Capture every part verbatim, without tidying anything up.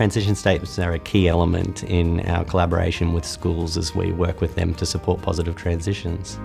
Transition statements are a key element in our collaboration with schools as we work with them to support positive transitions.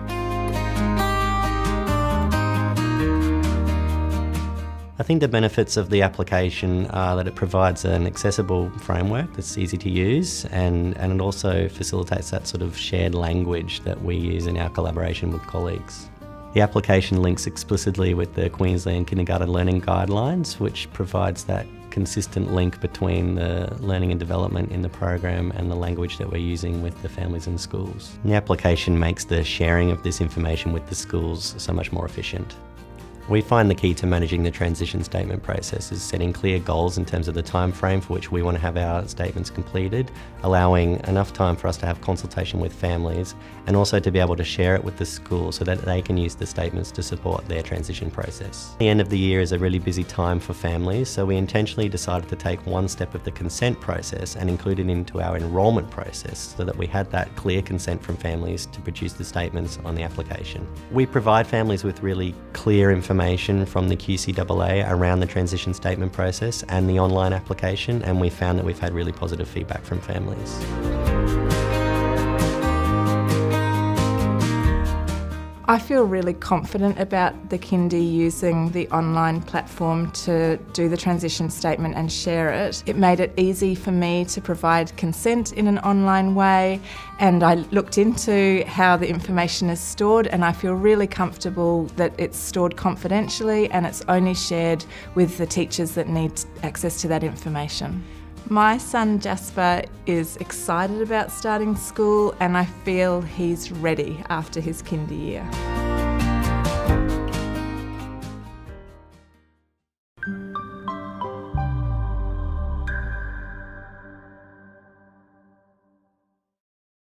I think the benefits of the application are that it provides an accessible framework that's easy to use, and, and it also facilitates that sort of shared language that we use in our collaboration with colleagues. The application links explicitly with the Queensland Kindergarten Learning Guidelines, which provides that consistent link between the learning and development in the program and the language that we're using with the families and schools. And the application makes the sharing of this information with the schools so much more efficient. We find the key to managing the transition statement process is setting clear goals in terms of the time frame for which we want to have our statements completed, allowing enough time for us to have consultation with families, and also to be able to share it with the school so that they can use the statements to support their transition process. The end of the year is a really busy time for families, so we intentionally decided to take one step of the consent process and include it into our enrolment process so that we had that clear consent from families to produce the statements on the application. We provide families with really clear information from the Q C A A around the transition statement process and the online application, and we found that we've had really positive feedback from families. I feel really confident about the kindy using the online platform to do the transition statement and share it. It made it easy for me to provide consent in an online way, and I looked into how the information is stored, and I feel really comfortable that it's stored confidentially and it's only shared with the teachers that need access to that information. My son Jasper is excited about starting school, and I feel he's ready after his kindy year.